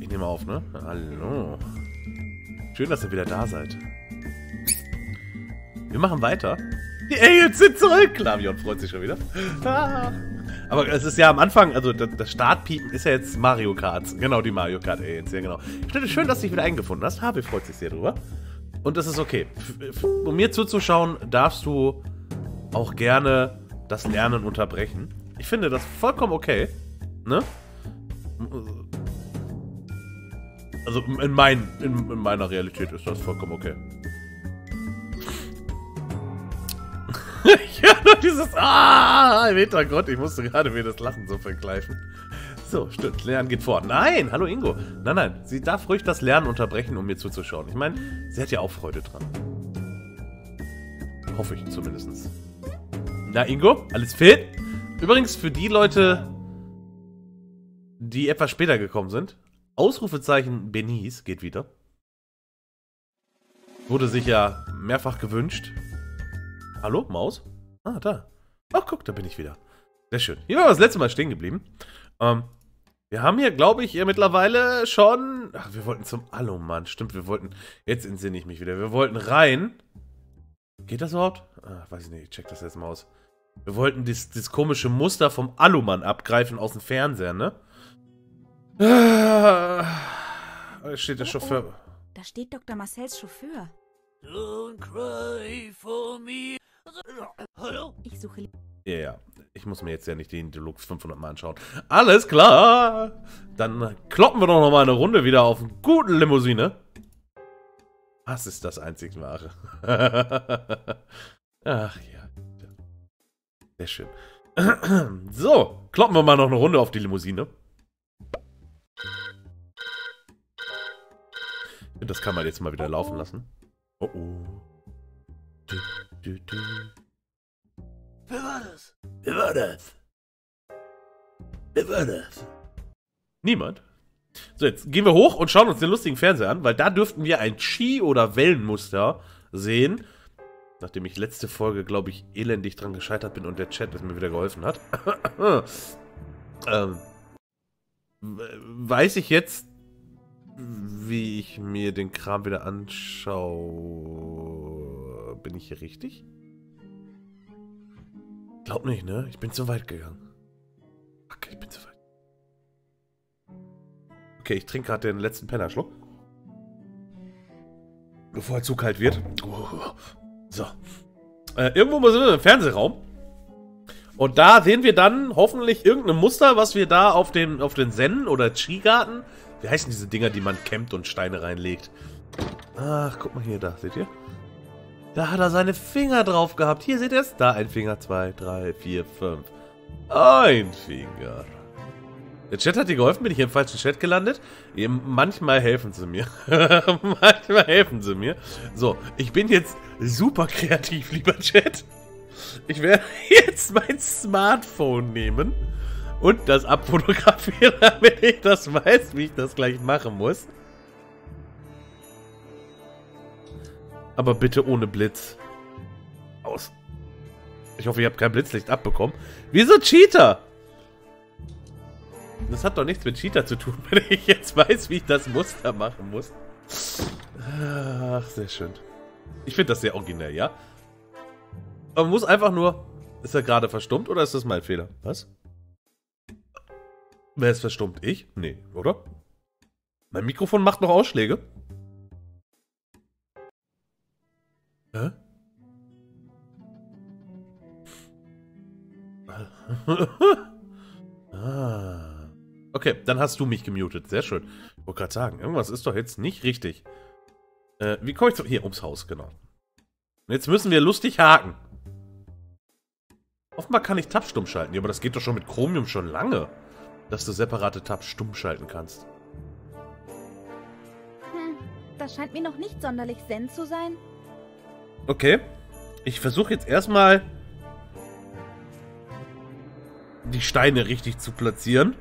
Ich nehme auf, ne? Hallo. Schön, dass ihr wieder da seid. Wir machen weiter. Die Aliens sind zurück! Lavion freut sich schon wieder. Ah. Aber es ist ja am Anfang, also das Startpiepen ist ja jetzt Mario Kart. Genau, die Mario Kart Aliens, ja genau. Schön, dass du dich wieder eingefunden hast. Habe freut sich sehr drüber. Und das ist okay. Um mir zuzuschauen, darfst du auch gerne das Lernen unterbrechen. Ich finde das vollkommen okay. Ne? Also in meiner Realität ist das vollkommen okay. Ja, dieses im Hintergrund. Ich musste gerade mir das Lachen so verkneifen. So, stimmt. Lernen geht vor. Nein, hallo Ingo. Nein, sie darf ruhig das Lernen unterbrechen, um mir zuzuschauen. Ich meine, sie hat ja auch Freude dran. Hoffe ich zumindest. Na, Ingo, alles fit? Übrigens, für die Leute, die etwas später gekommen sind, Ausrufezeichen Benice geht wieder. Wurde sich ja mehrfach gewünscht. Hallo, Maus? Ah, da. Ach, guck, da bin ich wieder. Sehr schön. Hier waren wir das letzte Mal stehen geblieben. Wir haben hier, glaube ich, mittlerweile schon... Ach, wir wollten zum Alumann. Stimmt, wir wollten... Jetzt entsinne ich mich wieder. Wir wollten rein. Geht das überhaupt? Ah, weiß ich nicht. Ich check das jetzt mal aus. Wir wollten das komische Muster vom Alumann abgreifen aus dem Fernseher, ne? Da steht der Chauffeur. Da steht Dr. Marcells Chauffeur. Don't cry for me. Hallo? Ich suche... Ja. Ich muss mir jetzt ja nicht den Deluxe 500 Mal anschauen. Alles klar! Dann kloppen wir doch noch mal eine Runde wieder auf einen guten Limousine. Was ist das einzig Wahre? Ach ja. Sehr schön. So, kloppen wir mal noch eine Runde auf die Limousine. Und das kann man jetzt mal wieder laufen lassen. Oh oh. Wer war das? Wer war das? Wer war das? Niemand. So, jetzt gehen wir hoch und schauen uns den lustigen Fernseher an, weil da dürften wir ein Ski- oder Wellenmuster sehen. Nachdem ich letzte Folge, glaube ich, elendig dran gescheitert bin und der Chat es mir wieder geholfen hat. Weiß ich jetzt, wie ich mir den Kram wieder anschaue? Bin ich hier richtig? Glaub nicht, ne? Ich bin zu weit gegangen. Okay, ich bin zu weit. Okay, ich trinke gerade den letzten Pennerschluck. Bevor er zu kalt wird. So. Irgendwo sind wir im Fernsehraum. Und da sehen wir dann hoffentlich irgendein Muster, was wir da auf den Zen oder Skigarten. Wie heißen diese Dinger, die man kämmt und Steine reinlegt? Ach, guck mal hier, da, seht ihr? Da hat er seine Finger drauf gehabt. Hier, seht ihr es? Da ein Finger, 2, 3, 4, 5. Ein Finger. Der Chat hat dir geholfen, bin ich hier im falschen Chat gelandet? Manchmal helfen sie mir. Manchmal helfen sie mir. So, ich bin jetzt super kreativ, lieber Chat. Ich werde jetzt mein Smartphone nehmen und das abfotografieren, damit ich das weiß, wie ich das gleich machen muss. Aber bitte ohne Blitz. Aus. Ich hoffe, ihr habt kein Blitzlicht abbekommen. Wieso Cheater? Das hat doch nichts mit Cheater zu tun, wenn ich jetzt weiß, wie ich das Muster machen muss. Ach, sehr schön. Ich finde das sehr originell, ja? Aber man muss einfach nur... Ist er gerade verstummt oder ist das mein Fehler? Was? Wer ist verstummt? Ich? Nee, oder? Mein Mikrofon macht noch Ausschläge. Hä? Ah. Okay, dann hast du mich gemutet. Sehr schön. Ich wollte gerade sagen, irgendwas ist doch jetzt nicht richtig. Wie komme ich zu... Hier, ums Haus, genau. Und jetzt müssen wir lustig haken. Offenbar kann ich Tab stumm schalten. Ja, aber das geht doch schon mit Chromium schon lange. Dass du separate Tabs stumm schalten kannst. Das scheint mir noch nicht sonderlich zen zu sein. Okay. Ich versuche jetzt erstmal die Steine richtig zu platzieren.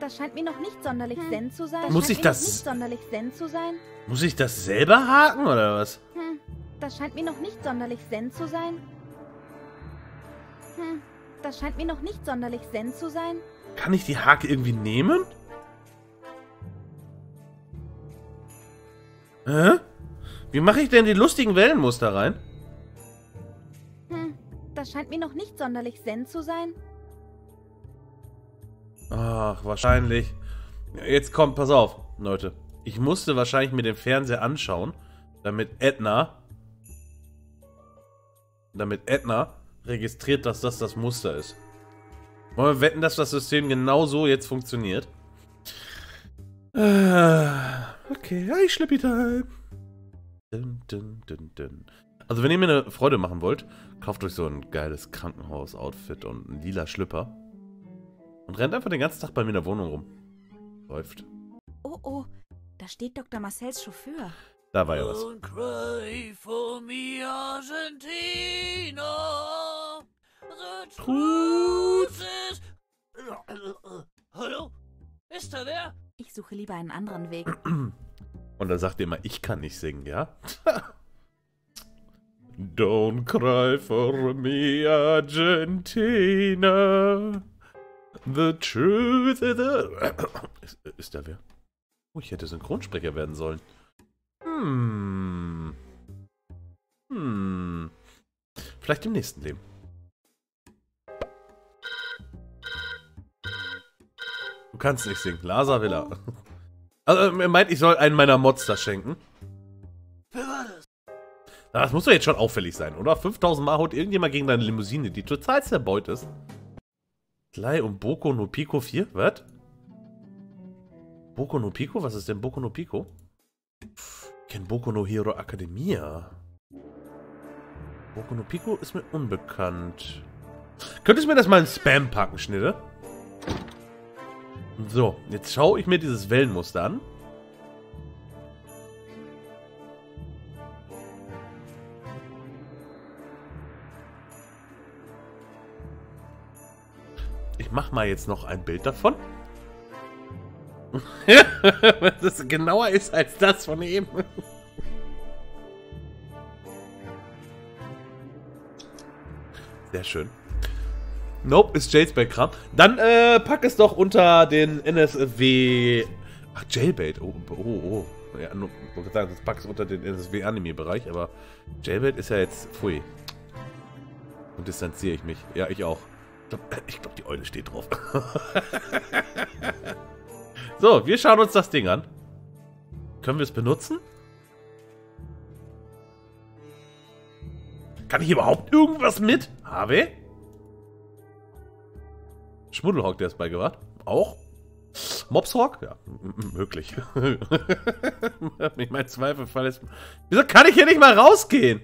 Das scheint mir noch nicht sonderlich zen zu sein. Muss ich das- Scheint mir noch nicht sonderlich zen zu sein. Muss ich das selber haken, oder was? Das scheint mir noch nicht sonderlich zen zu sein. Das scheint mir noch nicht sonderlich zen zu sein. Kann ich die Hake irgendwie nehmen? Hä? Wie mache ich denn die lustigen Wellenmuster rein? Das scheint mir noch nicht sonderlich zen zu sein. Ach, wahrscheinlich. Jetzt kommt, pass auf, Leute. Ich musste wahrscheinlich mir den Fernseher anschauen, damit Edna registriert, dass das Muster ist. Wollen wir wetten, dass das System genau so jetzt funktioniert? Okay, hi, Schlippy Time. Also, wenn ihr mir eine Freude machen wollt, kauft euch so ein geiles Krankenhaus-Outfit und einen lila Schlüpper. Und rennt einfach den ganzen Tag bei mir in der Wohnung rum. Läuft. Oh, da steht Dr. Marcells Chauffeur. Da war ja was. Don't cry for me, Argentina. The truth is... Hallo? Ist da wer? Ich suche lieber einen anderen Weg. Und dann sagt ihr immer, ich kann nicht singen, ja? Don't cry for me, Argentina. The truth is... Ist da wer? Oh, ich hätte Synchronsprecher werden sollen. Vielleicht im nächsten Leben. Du kannst nicht singen. Lasa will er. Also, er meint, ich soll einen meiner Mods das schenken. Wer war das? Das muss doch jetzt schon auffällig sein, oder? 5000 Mal haut irgendjemand gegen deine Limousine, die total zerbeut ist. Sly und Boku no Pico 4? Was? Boku no Pico? Was ist denn Boku no Pico? Ich kenne Boku no Hero Academia. Boku no Pico ist mir unbekannt. Könntest du mir das mal in Spam packen, Schnitte? So, jetzt schaue ich mir dieses Wellenmuster an. Ich mache mal jetzt noch ein Bild davon. Das genauer ist als das von eben. Sehr schön. Nope, ist Jades Background. Dann pack es doch unter den NSW... Ach, Jailbait. Oh. Ja, nur, das pack es unter den NSW-Anime-Bereich, aber Jailbait ist ja jetzt... Pfui. Und distanziere ich mich. Ja, ich auch. Ich glaube, die Eule steht drauf. So, wir schauen uns das Ding an. Können wir es benutzen? Kann ich überhaupt irgendwas mit? Harvey? Schmuddelhawk, der ist beigebracht. Auch? Mopshawk? Ja, möglich. Ich mein Zweifelfall ist... Wieso kann ich hier nicht mal rausgehen?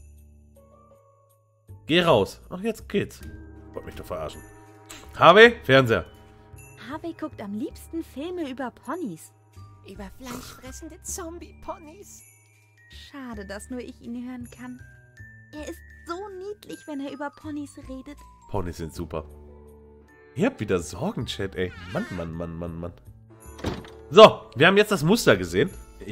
Geh raus. Ach, jetzt geht's. Wollt mich doch verarschen. Harvey, Fernseher. Harvey guckt am liebsten Filme über Ponys. Über fleischfressende Zombie-Ponys. Schade, dass nur ich ihn hören kann. Er ist so niedlich, wenn er über Ponys redet. Ponys sind super. Ihr habt wieder Sorgen, Chat, ey. Mann. So, wir haben jetzt das Muster gesehen.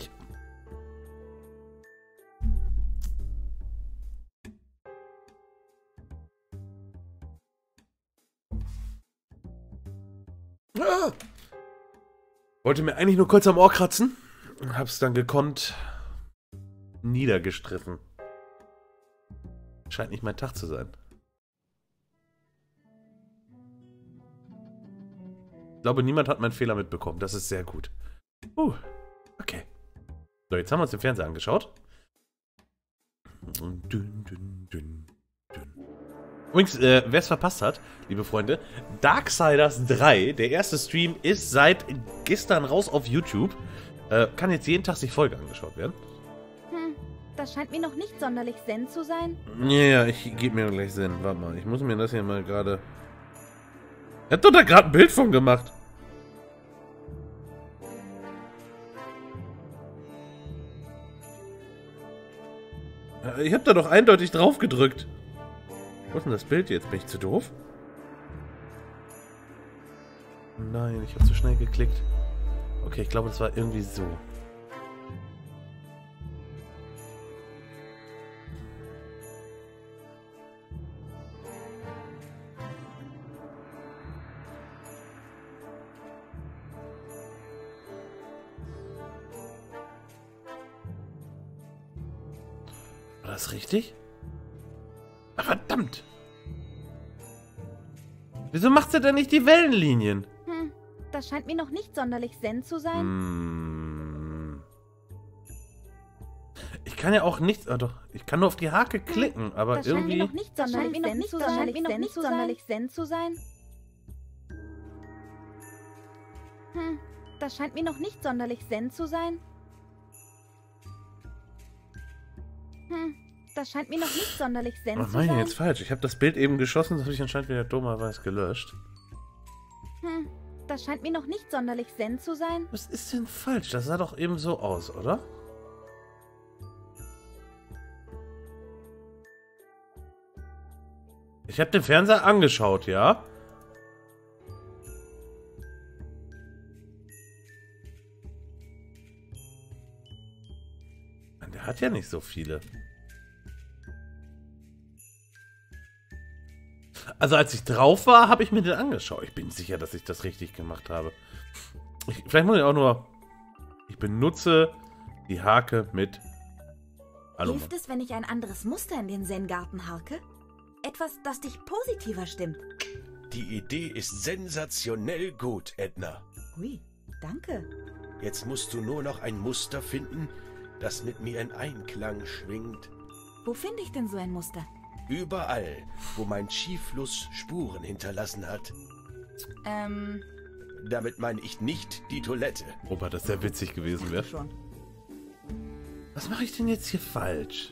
Wollte mir eigentlich nur kurz am Ohr kratzen. Hab's dann gekonnt niedergestriffen. Scheint nicht mein Tag zu sein. Ich glaube, niemand hat meinen Fehler mitbekommen. Das ist sehr gut. Okay. So, jetzt haben wir uns den Fernseher angeschaut. Übrigens, wer es verpasst hat, liebe Freunde, Darksiders 3, der erste Stream, ist seit gestern raus auf YouTube. Kann jetzt jeden Tag sich Folge angeschaut werden. Das scheint mir noch nicht sonderlich zen zu sein. Ja, ich gebe mir gleich Sinn. Warte mal, ich muss mir das hier mal gerade... Er hat doch da gerade ein Bild von gemacht. Ich habe da doch eindeutig drauf gedrückt. Wo ist denn das Bild jetzt? Bin ich zu doof? Nein, ich habe zu schnell geklickt. Okay, ich glaube, das war irgendwie so. War das richtig? Ah, verdammt! Wieso macht sie denn nicht die Wellenlinien? Das scheint mir noch nicht sonderlich zen zu sein. Ich kann ja auch nichts... Ah, doch, ich kann nur auf die Hake klicken, aber Das scheint mir irgendwie... noch nicht sonderlich zen zu sein. Das scheint mir noch nicht sonderlich zen zu sein. Das scheint mir noch nicht sonderlich zen Was zu meine ich sein. jetzt falsch? Ich habe das Bild eben geschossen, das habe ich anscheinend wieder dummerweise gelöscht. Das scheint mir noch nicht sonderlich zen zu sein. Was ist denn falsch? Das sah doch eben so aus, oder? Ich habe den Fernseher angeschaut, ja? Der hat ja nicht so viele. Also als ich drauf war, habe ich mir den angeschaut. Ich bin sicher, dass ich das richtig gemacht habe. Vielleicht muss ich auch nur... Ich benutze die Hake mit... Hallo. Hilft es, wenn ich ein anderes Muster in den Zen-Garten harke? Etwas, das dich positiver stimmt. Die Idee ist sensationell gut, Edna. Hui, danke. Jetzt musst du nur noch ein Muster finden, das mit mir in Einklang schwingt. Wo finde ich denn so ein Muster? Überall, wo mein Chi-Fluss Spuren hinterlassen hat. Damit meine ich nicht die Toilette. Wobei das sehr witzig gewesen wäre. Schon. Was mache ich denn jetzt hier falsch?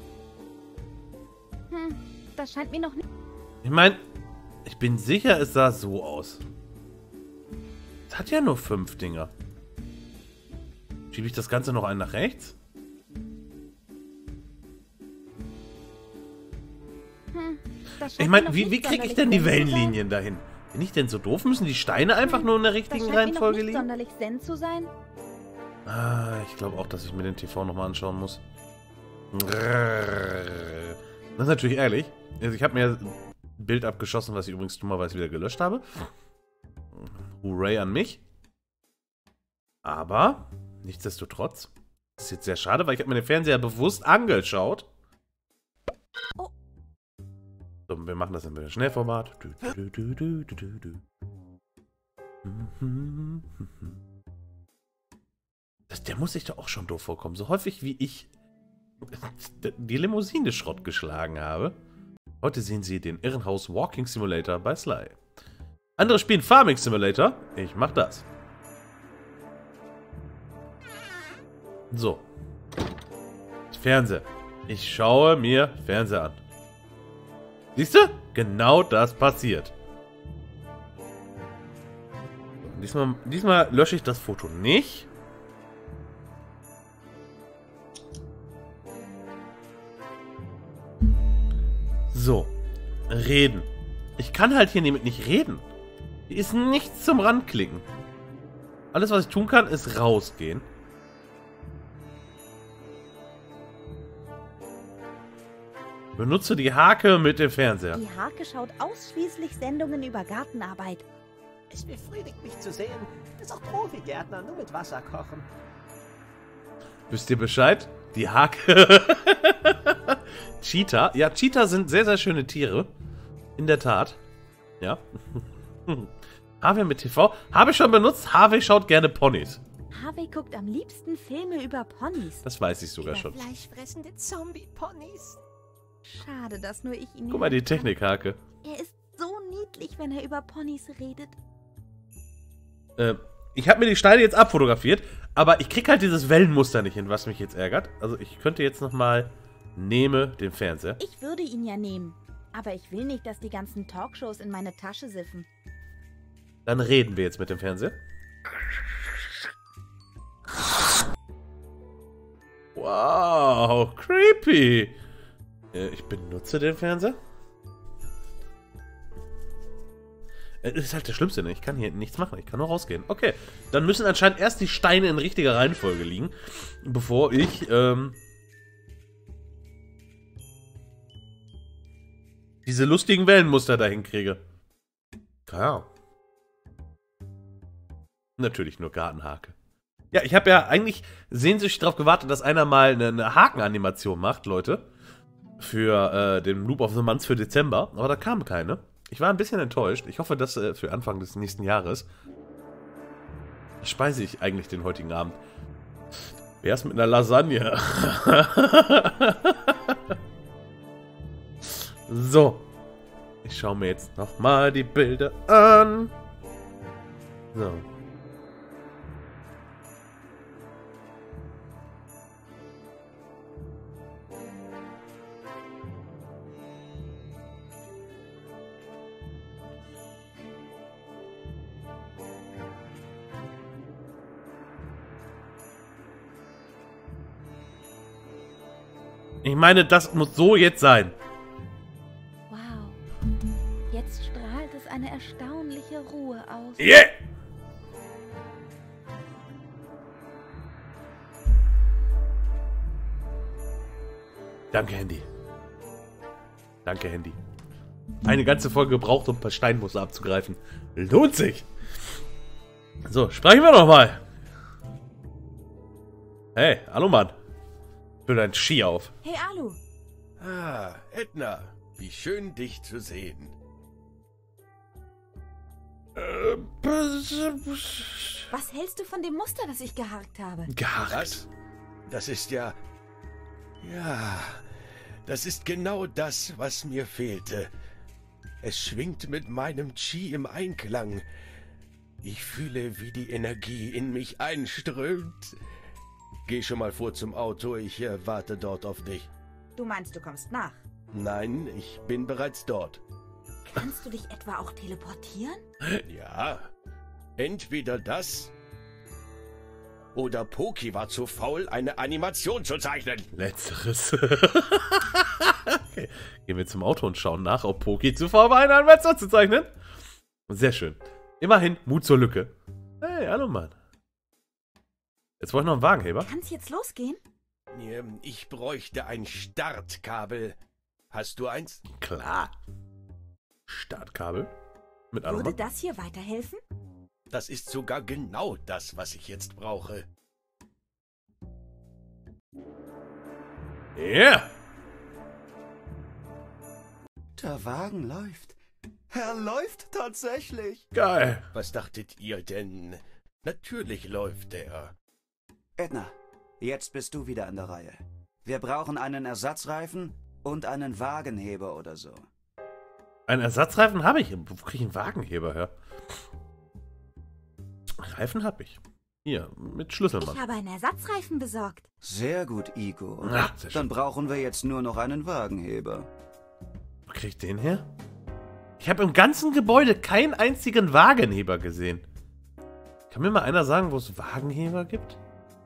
Das scheint mir noch nicht... Ich meine, ich bin sicher, es sah so aus. Es hat ja nur 5 Dinger. Schiebe ich das Ganze noch einen nach rechts? Das scheint Ich mir meine, noch wie nicht kriege ich sonderlich denn die zen zu sein. Wellenlinien dahin? Bin ich denn so doof? Müssen die Steine einfach nur in der Das richtigen scheint mir noch Reihenfolge nicht liegen? sonderlich zen zu sein. Ah, ich glaube auch, dass ich mir den TV nochmal anschauen muss. Das ist natürlich ehrlich. Also ich habe mir ein Bild abgeschossen, was ich übrigens dummerweise wieder gelöscht habe. Hooray an mich. Aber, nichtsdestotrotz, das ist jetzt sehr schade, weil ich habe mir den Fernseher bewusst angeschaut. Oh. So, wir machen das in Schnellformat. Der muss sich doch auch schon doof vorkommen. So häufig wie ich die Limousine Schrott geschlagen habe. Heute sehen Sie den Irrenhaus Walking Simulator bei Sly. Andere spielen Farming Simulator. Ich mach das. So. Fernseher. Ich schaue mir Fernseher an. Siehst du? Genau das passiert. Diesmal lösche ich das Foto nicht. So. Reden. Ich kann halt hier nämlich nicht reden. Hier ist nichts zum Ranklicken. Alles, was ich tun kann, ist rausgehen. Benutze die Hake mit dem Fernseher. Die Hake schaut ausschließlich Sendungen über Gartenarbeit. Es befriedigt mich zu sehen, dass auch Profigärtner nur mit Wasser kochen. Wisst ihr Bescheid? Die Hake. Cheetah. Ja, Cheetah sind sehr, sehr schöne Tiere. In der Tat. Ja. Harvey mit TV. Habe ich schon benutzt. Harvey schaut gerne Ponys. Harvey guckt am liebsten Filme über Ponys. Das weiß ich sogar Über schon. fleischfressende Zombie-Ponys. Schade, dass nur ich ihn Guck mal, die hören kann. Technikhake. Er ist so niedlich, wenn er über Ponys redet. Ich habe mir die Steine jetzt abfotografiert, aber ich krieg halt dieses Wellenmuster nicht hin, was mich jetzt ärgert. Also ich könnte jetzt nochmal nehme den Fernseher. Ich würde ihn ja nehmen. Aber ich will nicht, dass die ganzen Talkshows in meine Tasche siffen. Dann reden wir jetzt mit dem Fernseher. Wow, creepy. Ich benutze den Fernseher. Das ist halt das Schlimmste, ne? Ich kann hier nichts machen. Ich kann nur rausgehen. Okay, dann müssen anscheinend erst die Steine in richtiger Reihenfolge liegen, bevor ich, diese lustigen Wellenmuster dahin kriege. Ja. Natürlich nur Gartenhake. Ja, ich habe ja eigentlich sehnsüchtig darauf gewartet, dass einer mal eine Hakenanimation macht, Leute. Für den Loop of the Month für Dezember. Aber da kam keine. Ich war ein bisschen enttäuscht. Ich hoffe, dass für Anfang des nächsten Jahres. Was speise ich eigentlich den heutigen Abend? Wer ist mit einer Lasagne? So. Ich schaue mir jetzt nochmal die Bilder an. So. Ich meine, das muss so jetzt sein. Wow. Jetzt strahlt es eine erstaunliche Ruhe aus. Yeah! Danke, Handy. Danke, Handy. Eine ganze Folge gebraucht, um ein paar Steinmuster abzugreifen. Lohnt sich. So, sprechen wir noch mal. Hey, hallo Mann. Für dein Ski auf. Hey, Alu. Ah, Edna, wie schön dich zu sehen. Was hältst du von dem Muster, das ich geharkt habe? Gehackt. Das ist ja... Ja, das ist genau das, was mir fehlte. Es schwingt mit meinem Chi im Einklang. Ich fühle, wie die Energie in mich einströmt. Geh schon mal vor zum Auto, ich warte dort auf dich. Du meinst, du kommst nach? Nein, ich bin bereits dort. Kannst du dich etwa auch teleportieren? Ja, entweder das oder Poki war zu faul, eine Animation zu zeichnen. Letzteres. Okay. Gehen wir zum Auto und schauen nach, ob Poki zu faul war, eine Animation zu zeichnen. Sehr schön. Immerhin Mut zur Lücke. Hey, hallo Mann. Jetzt brauche ich noch einen Wagenheber. Kann's jetzt losgehen? Ich bräuchte ein Startkabel. Hast du eins? Klar. Startkabel. Mit Würde Alumat. das hier weiterhelfen? Das ist sogar genau das, was ich jetzt brauche. Yeah. Der Wagen läuft. Er läuft tatsächlich. Geil. Was dachtet ihr denn? Natürlich läuft er. Edna, jetzt bist du wieder an der Reihe. Wir brauchen einen Ersatzreifen und einen Wagenheber oder so. Einen Ersatzreifen habe ich. Wo kriege ich einen Wagenheber her? Reifen habe ich. Hier, mit Ich Schlüsselmann. habe einen Ersatzreifen besorgt. Sehr gut, Igor. Ah, sehr schön. Dann brauchen wir jetzt nur noch einen Wagenheber. Wo kriege ich den her? Ich habe im ganzen Gebäude keinen einzigen Wagenheber gesehen. Kann mir mal einer sagen, wo es Wagenheber gibt?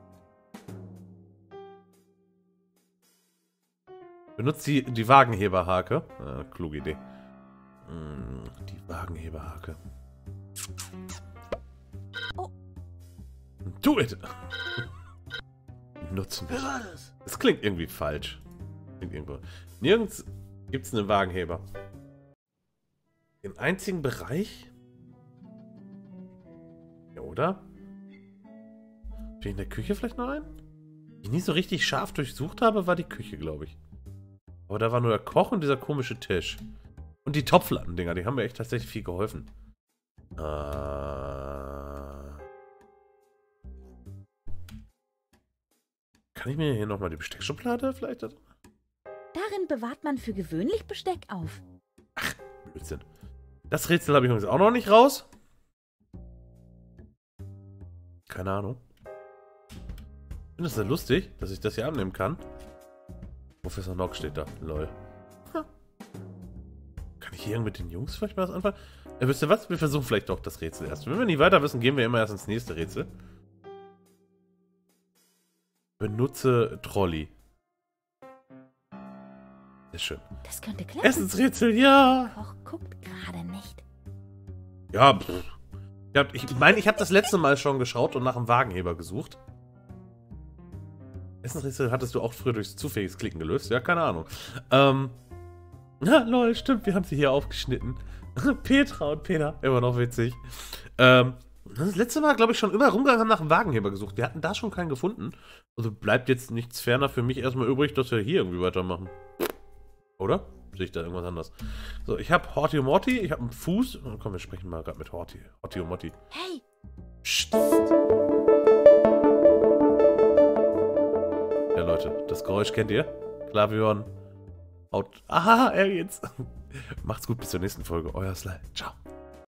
Benutzt die Wagenheberhake. Kluge Idee. Die Wagenheberhake. Oh. Do it! Nutzen wir. Wer war das? Das klingt irgendwie falsch. Klingt irgendwo. Nirgends gibt es einen Wagenheber. Im einzigen Bereich? Ja, oder? Bin ich in der Küche vielleicht noch ein? Die ich nie so richtig scharf durchsucht habe, war die Küche, glaube ich. Aber da war nur der Koch und dieser komische Tisch. Und die Topflatten-Dinger, die haben mir echt tatsächlich viel geholfen. Kann ich mir hier nochmal die Besteckschublade vielleicht? Darin bewahrt man für gewöhnlich Besteck auf. Blödsinn. Das Rätsel habe ich übrigens auch noch nicht raus. Keine Ahnung. Ich finde das sehr lustig, dass ich das hier abnehmen kann. Professor Nock steht da. Lol. Kann ich hier mit den Jungs vielleicht mal was anfangen? Wisst ihr was? Wir versuchen vielleicht doch das Rätsel erst. Wenn wir nicht weiter wissen, gehen wir immer erst ins nächste Rätsel. Benutze Trolley. Sehr schön. Das könnte klappen. Essensrätsel, ja! Koch guckt gerade nicht. Ja, ich meine, ich habe das letzte Mal schon geschaut und nach einem Wagenheber gesucht. Essensrätsel hattest du auch früher durch zufälliges Klicken gelöst? Ja, keine Ahnung. Ja, lol, stimmt, wir haben sie hier aufgeschnitten. Petra und Peter, immer noch witzig. Das letzte Mal, glaube ich, schon immer rumgegangen, haben nach einem Wagenheber gesucht. Wir hatten da schon keinen gefunden. Also bleibt jetzt nichts ferner für mich erstmal übrig, dass wir hier irgendwie weitermachen. Oder? Sehe ich da irgendwas anders? So, ich habe Horti und Morty, ich habe einen Fuß. Oh, komm, wir sprechen mal gerade mit Horti. Horti und Morty. Hey! Psst. Ja, Leute, das Geräusch kennt ihr? Klavion. Haut. Aha, er geht's. Macht's gut, bis zur nächsten Folge. Euer Sly. Ciao.